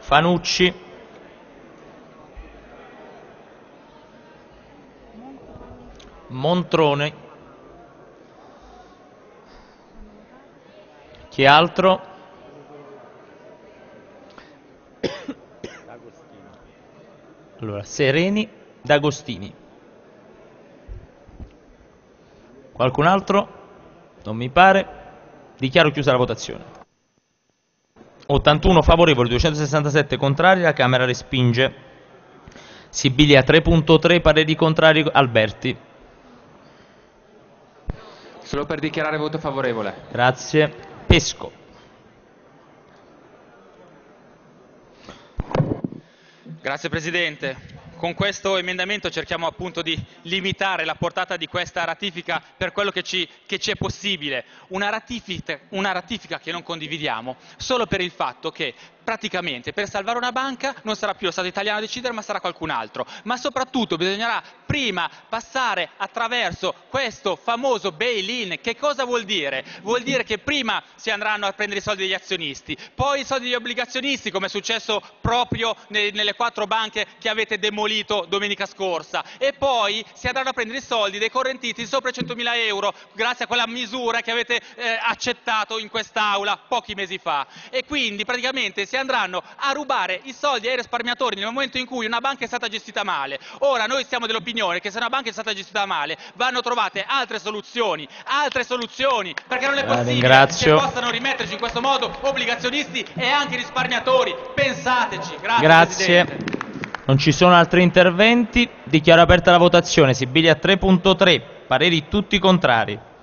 Fanucci, Montrone, chi altro? Allora, Sereni, D'Agostini. Qualcun altro? Non mi pare. Dichiaro chiusa la votazione. 81 favorevoli, 267 contrari, la Camera respinge. Sibilia 3.3, pareri contrari, Alberti. Solo per dichiarare voto favorevole. Grazie. Pesco. Grazie Presidente. Con questo emendamento cerchiamo appunto di limitare la portata di questa ratifica per quello che ci è possibile. Una ratifica che non condividiamo solo per il fatto che praticamente per salvare una banca non sarà più lo Stato italiano a decidere, ma sarà qualcun altro. Ma soprattutto bisognerà prima passare attraverso questo famoso bail-in. Che cosa vuol dire? Vuol dire che prima si andranno a prendere i soldi degli azionisti, poi i soldi degli obbligazionisti, come è successo proprio nelle 4 banche che avete demolito domenica scorsa, e poi si andranno a prendere i soldi dei correntisti sopra i 100.000 euro, grazie a quella misura che avete accettato in quest'Aula pochi mesi fa. E quindi praticamente si andranno a rubare i soldi ai risparmiatori nel momento in cui una banca è stata gestita male. Ora noi siamo dell'opinione che se una banca è stata gestita male vanno trovate altre soluzioni, perché non è possibile che possano rimetterci in questo modo obbligazionisti e anche risparmiatori. Pensateci. Grazie. Presidente. Non ci sono altri interventi. Dichiaro aperta la votazione. Sibilia 3.3, pareri tutti contrari.